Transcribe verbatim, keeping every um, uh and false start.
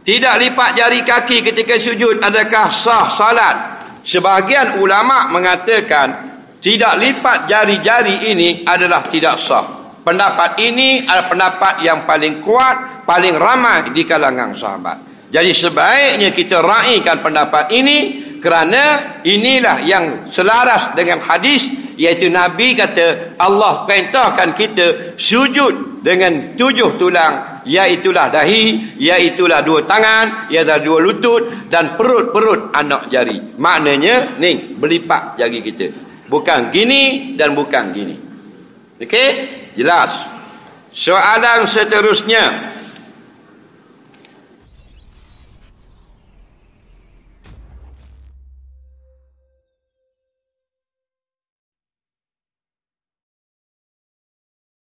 Tidak lipat jari kaki ketika sujud, adakah sah salat? Sebahagian ulama mengatakan tidak lipat jari-jari ini adalah tidak sah. Pendapat ini adalah pendapat yang paling kuat, paling ramai di kalangan sahabat. Jadi sebaiknya kita raikan pendapat ini, kerana inilah yang selaras dengan hadis, iaitu Nabi kata Allah perintahkan kita sujud dengan tujuh tulang, iaitulah dahi, iaitulah dua tangan, iaitulah dua lutut dan perut-perut anak jari. Maknanya ni berlipat jari kita, bukan gini dan bukan gini. Okey, jelas. Soalan seterusnya,